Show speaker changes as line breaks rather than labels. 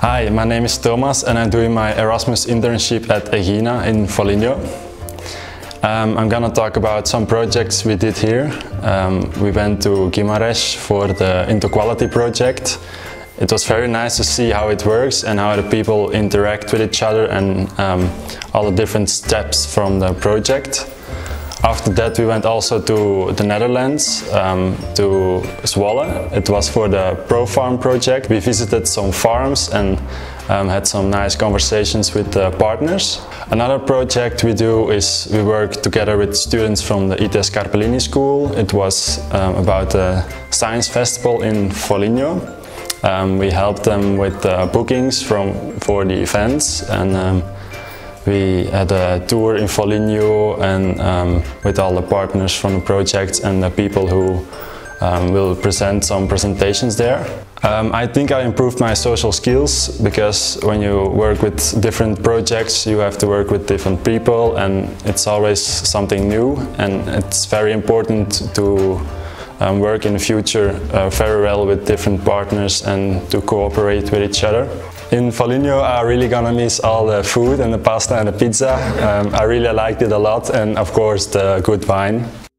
Hi, my name is Thomas and I'm doing my Erasmus internship at EGINA in Foligno. I'm gonna talk about some projects we did here. We went to Guimarães for the Interquality project. It was very nice to see how it works and how the people interact with each other and all the different steps from the project. After that we went also to the Netherlands, to Zwolle. It was for the Pro Farm project. We visited some farms and had some nice conversations with the partners. Another project we do is we work together with students from the IT Scarpellini school. It was about the science festival in Foligno. We helped them with bookings for the events, and we had a tour in Foligno and with all the partners from the project and the people who will present some presentations there. I think I improved my social skills, because when you work with different projects you have to work with different people and it's always something new, and it's very important to work in the future very well with different partners and to cooperate with each other. In Foligno I really gonna miss all the food and the pasta and the pizza. I really liked it a lot, and of course the good wine.